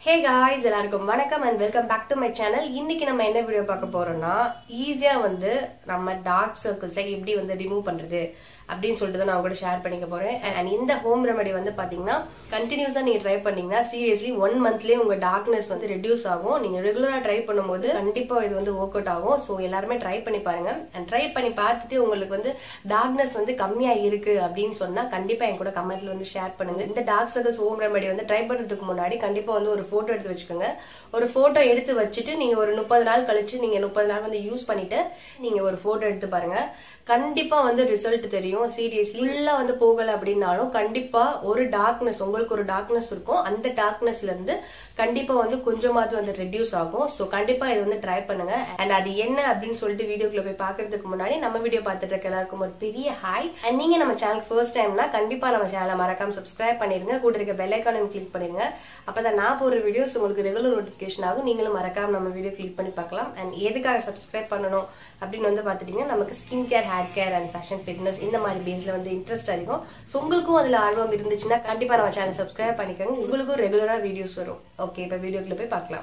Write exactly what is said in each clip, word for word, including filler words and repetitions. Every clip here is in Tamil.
Hey guys, எல்லாருக்கும் வணக்கம் and welcome back to my channel. இன்னைக்கு நம்ம என்ன வீடியோ பார்க்க போறோம்னா ஈஸியா வந்து நம்ம டார்க் சர்க்கிள்ஸை எப்படி வந்து ரிமூவ் பண்றது அப்படினு சொல்லிட்டு நான் உங்களோட ஷேர் பண்ணிக்க போறேன். and இந்த ஹோம் ரெமெடி வந்து பாத்தீங்கன்னா கண்டினியூஸா நீங்க ட்ரை பண்ணீங்கன்னா சீரியஸ்லி one மந்த்லயே உங்க டார்க்னஸ் வந்து ரெடியூஸ் ஆகும். நீங்க ரெகுலரா ட்ரை பண்ணும்போது கண்டிப்பா இது வந்து வொர்க் அவுட் ஆகும். சோ எல்லாரும் ட்ரை பண்ணி பாருங்க. and ட்ரை பண்ணி பார்த்துட்டு உங்களுக்கு வந்து டார்க்னஸ் வந்து கம்மியா இருக்கு அப்படினு சொன்னா கண்டிப்பா என் கூட கமெண்ட்ல வந்து ஷேர் பண்ணுங்க. இந்த டார்க் சர்க்கிள்ஸ் ஹோம் ரெமெடி வந்து ட்ரை பண்றதுக்கு முன்னாடி கண்டிப்பா வந்து ஒரு போட்டோ எடுத்து வச்சுக்கோங்க. ஒரு போட்டோ எடுத்து வச்சுட்டு நீங்க ஒரு முப்பது நாள் கழிச்சு நீங்க முப்பது நாள் வந்து யூஸ் பண்ணிட்டு நீங்க ஒரு போட்டோ எடுத்து பாருங்க. கண்டிப்பா வந்து ரிசல்ட் தெரியும். சீரியஸ்லி ஃபுல்லா வந்து போகல அப்படின்னாலும் கண்டிப்பா ஒரு டார்க்னஸ் உங்களுக்கு ஒரு டார்க்னஸ் இருக்கும். அந்த டார்க்னஸ்ல இருந்து கண்டிப்பா வந்து கொஞ்சமாவது வந்து ரெடியூஸ் ஆகும். சோ கண்டிப்பா இது வந்து ட்ரை பண்ணுங்க. அண்ட் அது என்ன அப்படின்னு சொல்லிட்டு வீடியோக்குள்ள போய் பாக்குறதுக்கு முன்னாடி நம்ம வீடியோ பார்த்துட்டு இருக்க எல்லாருக்கும் ஒரு பெரிய ஹாய். அண்ட் நீங்க நம்ம சேனல் ஃபர்ஸ்ட் டைம்னா கண்டிப்பா நம்ம சேனலை மறக்காம சப்ஸ்கிரைப் பண்ணிருங்க. கூட இருக்க பெல் ஐகானையும் கிளிக் பண்ணிருங்க. அப்பதான் நான் போற வீடியோஸ் உங்களுக்கு ரெகுலர் நோட்டிபிகேஷன் ஆகும். நீங்களும் மறக்காம நம்ம வீடியோ கிளிக் பண்ணி பார்க்கலாம். அண்ட் எதுக்காக சப்ஸ்கிரைப் பண்ணணும் அப்படின்னு வந்து பாத்துட்டீங்கன்னா நமக்கு skin care, hair care and fashion fitness இந்த மாதிரி பேஸ்ல வந்து இன்ட்ரெஸ்ட் அதிகம். சோ உங்களுக்கும் அதுல ஆர்வம் இருந்துச்சுன்னா கண்டிப்பா நம்ம சேனல் சப்ஸ்கிரைப் பண்ணிக்கோங்க. உங்களுக்கும் ரெகுலரா வீடியோஸ் வரும். ஓகே, இப்ப வீடியோக்குள்ள போய் பார்க்கலாம்.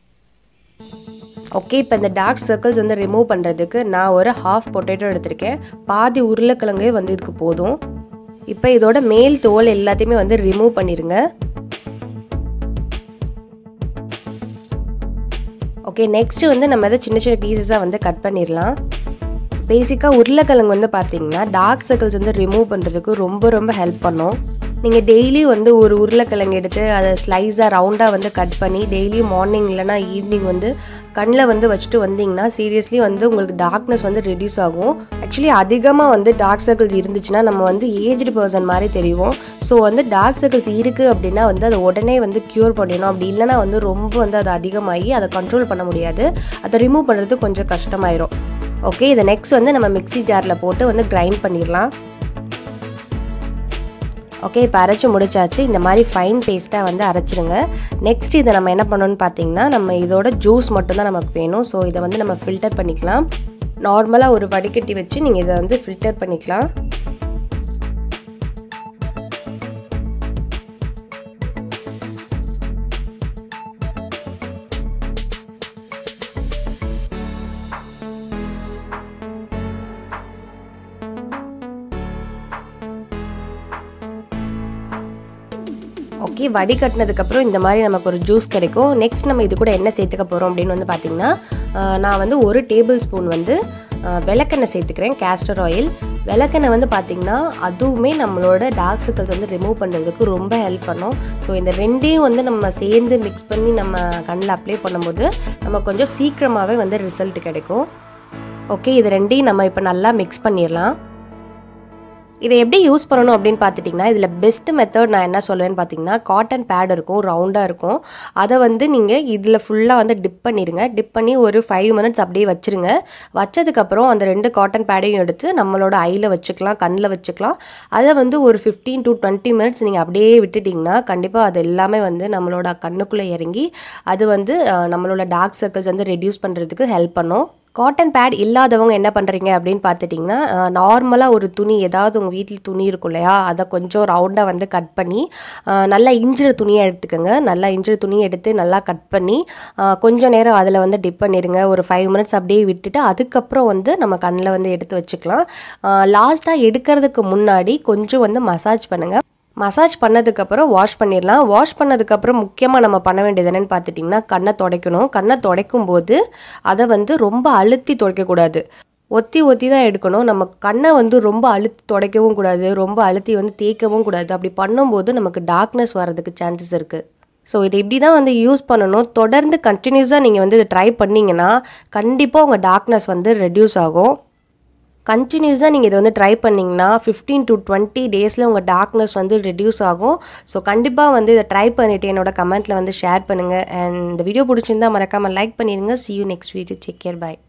ஓகே, இப்போ இந்த டார்க் சர்க்கிள்ஸ் வந்து ரிமூவ் பண்ணுறதுக்கு நான் ஒரு ஹாஃப் பொட்டேட்டோ எடுத்திருக்கேன். பாதி உருளைக்கிழங்கே வந்து இதுக்கு போதும். இப்போ இதோட மேல் தோல் எல்லாத்தையுமே வந்து ரிமூவ் பண்ணிடுங்க. ஓகே, நெக்ஸ்ட் வந்து நம்ம இதை சின்ன சின்ன பீசஸாக வந்து கட் பண்ணிடலாம். பேசிக்காக உருளைக்கிழங்கு வந்து பார்த்தீங்கன்னா டார்க் சர்க்கிள்ஸ் வந்து ரிமூவ் பண்ணுறதுக்கு ரொம்ப ரொம்ப ஹெல்ப் பண்ணும். நீங்கள் டெய்லி வந்து ஒரு உருளைக்கிழங்கு எடுத்து அதை ஸ்லைஸாக ரவுண்டாக வந்து கட் பண்ணி டெய்லியும் மார்னிங் இல்லைனா ஈவினிங் வந்து கண்ணில் வந்து வச்சுட்டு வந்தீங்கன்னா சீரியஸ்லி வந்து உங்களுக்கு டார்க்னஸ் வந்து ரெடியூஸ் ஆகும். ஆக்சுவலி அதிகமாக வந்து டார்க் சர்க்கிள்ஸ் இருந்துச்சுன்னா நம்ம வந்து ஏஜ்டு பர்சன் மாதிரி தெரியும். ஸோ வந்து டார்க் சர்க்கிள்ஸ் இருக்குது அப்படின்னா வந்து அதை உடனே வந்து க்யூர் பண்ணிடணும். அப்படி இல்லைனா வந்து ரொம்ப வந்து அது அதிகமாகி அதை கண்ட்ரோல் பண்ண முடியாது. அதை ரிமூவ் பண்ணுறது கொஞ்சம் கஷ்டமாயிரும். ஓகே, இதை நெக்ஸ்ட் வந்து நம்ம மிக்ஸி ஜாரில் போட்டு வந்து கிரைண்ட் பண்ணிடலாம். ஓகே, இப்போ அரைச்சி முடிச்சாச்சு. இந்த மாதிரி ஃபைன் பேஸ்ட்டாக வந்து அரைச்சிடுங்க. நெக்ஸ்ட் இதை நம்ம என்ன பண்ணணும்னு பார்த்தீங்கன்னா நம்ம இதோட ஜூஸ் மட்டும்தான் நமக்கு வேணும். ஸோ இதை வந்து நம்ம ஃபில்டர் பண்ணிக்கலாம். நார்மலாக ஒரு வடிகட்டி வச்சு நீங்கள் இதை வந்து ஃபில்டர் பண்ணிக்கலாம். ஓகே, வடிகட்டினதுக்கப்புறம் இந்த மாதிரி நமக்கு ஒரு ஜூஸ் கிடைக்கும். நெக்ஸ்ட் நம்ம இது கூட என்ன சேர்த்துக்க போகிறோம் அப்படின்னு வந்து பார்த்திங்கன்னா நான் வந்து ஒரு டேபிள் ஸ்பூன் வந்து விளக்கெண்ணெய் சேர்த்துக்கிறேன், கேஸ்டர் ஆயில். விளக்கெண்ணெய் வந்து பார்த்திங்கன்னா அதுவுமே நம்மளோட டார்க் சர்க்கிள்ஸ் வந்து ரிமூவ் பண்ணுறதுக்கு ரொம்ப ஹெல்ப் பண்ணும். ஸோ இந்த ரெண்டையும் வந்து நம்ம சேர்ந்து மிக்ஸ் பண்ணி நம்ம கண்ணில் அப்ளை பண்ணும்போது நம்ம கொஞ்சம் சீக்கிரமாகவே வந்து ரிசல்ட் கிடைக்கும். ஓகே, இது ரெண்டையும் நம்ம இப்போ நல்லா மிக்ஸ் பண்ணிடலாம். இதை எப்படி யூஸ் பண்ணணும் அப்படின்னு பார்த்துட்டிங்கன்னா இதில் பெஸ்ட் மெத்தட் நான் என்ன சொல்லுவேன்னு பார்த்தீங்கன்னா காட்டன் பேட் இருக்கும், ரவுண்டாக இருக்கும். அதை வந்து நீங்கள் இதில் ஃபுல்லாக வந்து டிப் பண்ணிடுங்க. டிப் பண்ணி ஒரு ஃபைவ் மினிட்ஸ் அப்படியே வச்சுருங்க. வச்சதுக்கப்புறம் அந்த ரெண்டு காட்டன் பேடையும் எடுத்து நம்மளோட ஐயில் வச்சுக்கலாம், கண்ணில் வச்சுக்கலாம். அதை வந்து ஒரு ஃபிஃப்டீன் டு டுவெண்ட்டி மினிட்ஸ் நீங்கள் அப்படியே விட்டுட்டிங்கன்னா கண்டிப்பாக அது எல்லாமே வந்து நம்மளோட கண்ணுக்குள்ளே இறங்கி அது வந்து நம்மளோட டார்க் சர்க்கிள்ஸ் வந்து ரெடியூஸ் பண்ணுறதுக்கு ஹெல்ப் பண்ணும். காட்டன் பேட் இல்லாதவங்க என்ன பண்ணுறீங்க அப்படின்னு பார்த்துட்டிங்கன்னா நார்மலாக ஒரு துணி, ஏதாவது உங்கள் வீட்டில் துணி இருக்கும் இல்லையா, அதை கொஞ்சம் ரவுண்டாக வந்து கட் பண்ணி நல்லா இஞ்சிற துணியை எடுத்துக்கோங்க. நல்லா இஞ்சிற துணியை எடுத்து நல்லா கட் பண்ணி கொஞ்சம் நேரம் அதில் வந்து டிப் பண்ணிடுங்க. ஒரு ஃபைவ் மினிட்ஸ் அப்படியே விட்டுட்டு அதுக்கப்புறம் வந்து நம்ம கண்ணில் வந்து எடுத்து வச்சுக்கலாம். லாஸ்ட்டாக எடுக்கிறதுக்கு முன்னாடி கொஞ்சம் வந்து மசாஜ் பண்ணுங்கள். மசாஜ் பண்ணதுக்கப்புறம் வாஷ் பண்ணிடலாம். வாஷ் பண்ணதுக்கப்புறம் முக்கியமாக நம்ம பண்ண வேண்டியது என்னென்னு பார்த்துட்டிங்கன்னா கண்ணை துடைக்கணும். கண்ணை துடைக்கும் போது அதை வந்து ரொம்ப அழுத்தி துடைக்கக்கூடாது, ஒத்தி ஒத்தி தான் எடுக்கணும். நம்ம கண்ணை வந்து ரொம்ப அழுத்தி துடைக்கவும் கூடாது, ரொம்ப அழுத்தி வந்து தேய்க்கவும் கூடாது. அப்படி பண்ணும்போது நமக்கு டார்க்னஸ் வர்றதுக்கு சான்சஸ் இருக்குது. ஸோ இதை இப்படி தான் வந்து யூஸ் பண்ணணும். தொடர்ந்து கண்டினியூஸாக நீங்கள் வந்து இதை ட்ரை பண்ணிங்கன்னா கண்டிப்பாக உங்கள் டார்க்னஸ் வந்து ரெடியூஸ் ஆகும். கண்டினியூஸாக நீங்கள் இதை வந்து ட்ரை பண்ணிங்கன்னா ஃபிஃப்டீன் டு டுவெண்ட்டி டேஸில் உங்கள் டார்க்னஸ் வந்து ரெடியூஸ் ஆகும். ஸோ கண்டிப்பாக வந்து இதை ட்ரை பண்ணிவிட்டு என்னோட கமெண்ட்டில் வந்து ஷேர் பண்ணுங்கள். அண்ட் இந்த வீடியோ பிடிச்சிருந்தா மறக்காமல் லைக் பண்ணிடுங்க. see you next video. Take care. Bye.